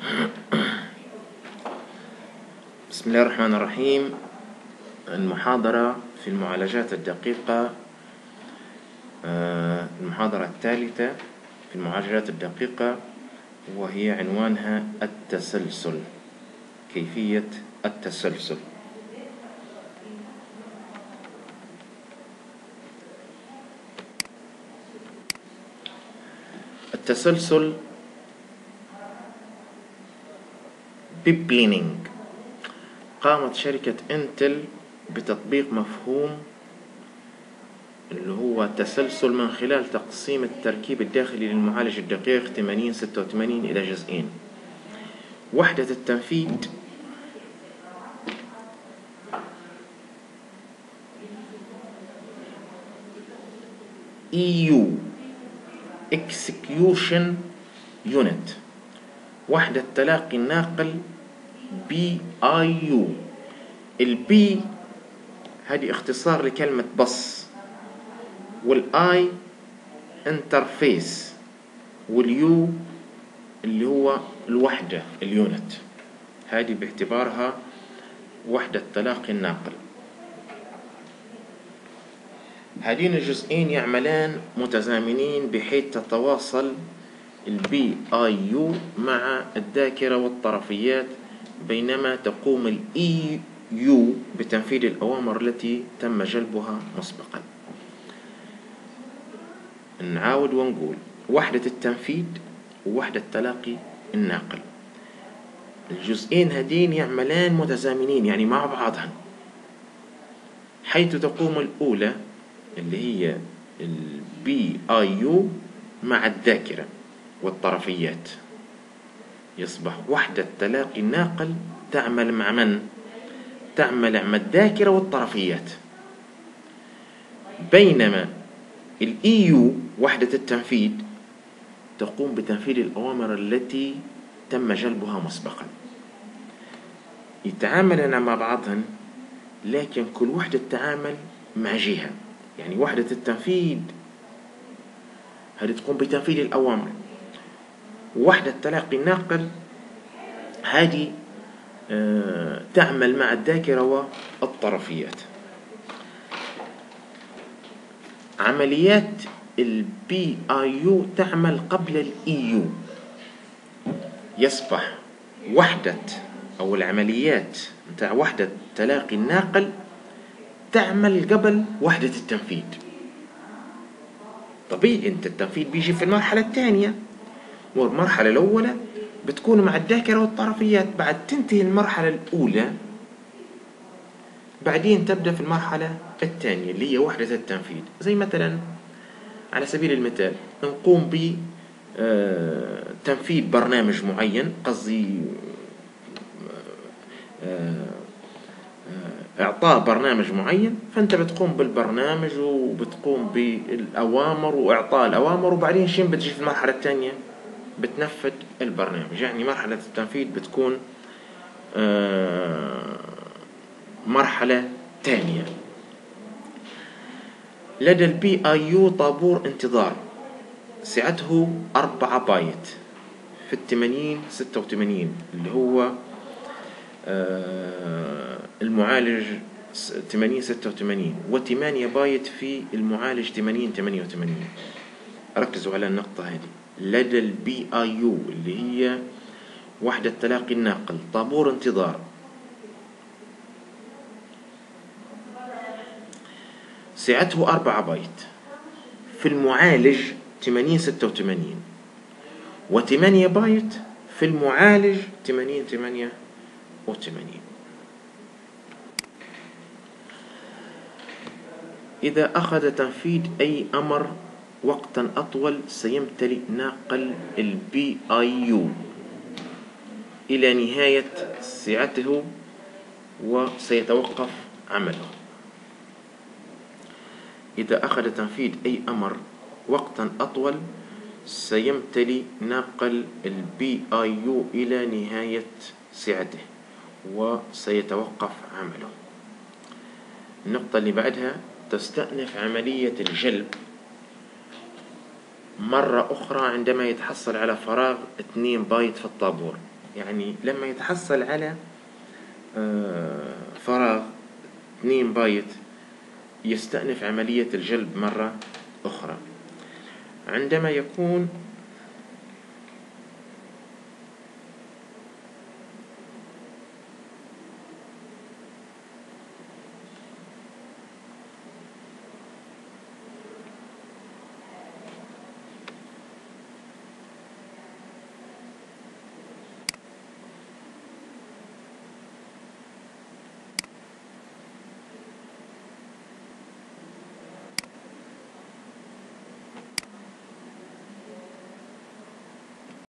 بسم الله الرحمن الرحيم. المحاضرة في المعالجات الدقيقة، المحاضرة الثالثة في المعالجات الدقيقة، وهي عنوانها التسلسل، كيفية التسلسل. التسلسل بيبلينينج. قامت شركة انتل بتطبيق مفهوم اللي هو التسلسل من خلال تقسيم التركيب الداخلي للمعالج الدقيق 8086 إلى جزئين. وحدة التنفيذ EU Execution Unit. وحدة تلاقي الناقل BIU. البي هذه اختصار لكلمة بص، والاي انترفيس، واليو اللي هو الوحدة اليونت، هذه باعتبارها وحدة تلاقي الناقل. هذين الجزئين يعملان متزامنين بحيث تتواصل البي اي يو مع الذاكرة والطرفيات، بينما تقوم الاي يو بتنفيذ الأوامر التي تم جلبها مسبقا. نعاود ونقول وحدة التنفيذ ووحدة تلاقي الناقل، الجزئين هذين يعملان متزامنين يعني مع بعضهم، حيث تقوم الأولى اللي هي البي اي يو مع الذاكرة والطرفيات، يصبح وحدة تلاقي الناقل تعمل مع من؟ تعمل مع الذاكرة والطرفيات، بينما الإيو وحدة التنفيذ تقوم بتنفيذ الأوامر التي تم جلبها مسبقا. يتعاملن مع بعضهن، لكن كل وحدة تتعامل مع جهة. يعني وحدة التنفيذ هذه تقوم بتنفيذ الأوامر، ووحدة تلاقي الناقل هذه تعمل مع الذاكرة والطرفيات. عمليات البي اي يو تعمل قبل الاي يو، يصبح وحدة او العمليات نتاع وحدة تلاقي الناقل تعمل قبل وحدة التنفيذ. طبيعي انت التنفيذ بيجي في المرحلة الثانية، والمرحلة الأولى بتكون مع الذاكرة والطرفيات، بعد تنتهي المرحلة الأولى بعدين تبدأ في المرحلة الثانية اللي هي وحدة التنفيذ. زي مثلا على سبيل المثال نقوم بتنفيذ برنامج معين، قصدي إعطاء برنامج معين، فأنت بتقوم بالبرنامج وبتقوم بالأوامر وإعطاء الأوامر، وبعدين شين بتجي في المرحلة الثانية بتنفذ البرنامج. يعني مرحلة التنفيذ بتكون مرحلة ثانية. لدى البي اي يو طابور انتظار سعته 4 بايت في 8086 اللي هو المعالج 8086، و8 بايت في المعالج 8088. ركزوا على النقطة هذه. لدى البي اي يو اللي هي وحدة تلاقي الناقل طابور انتظار سعته 4 بايت في المعالج 8086، و8 بايت في المعالج 8088. إذا أخذ تنفيذ أي أمر وقتا أطول سيمتلئ ناقل البي اي يو إلى نهاية سعته وسيتوقف عمله. إذا أخذ تنفيذ أي أمر وقتا أطول سيمتلئ ناقل البي اي يو إلى نهاية سعته وسيتوقف عمله. النقطة اللي بعدها تستأنف عملية الجلب مرة أخرى عندما يتحصل على فراغ 2 بايت في الطابور. يعني لما يتحصل على فراغ 2 بايت يستأنف عملية الجلب مرة أخرى. عندما يكون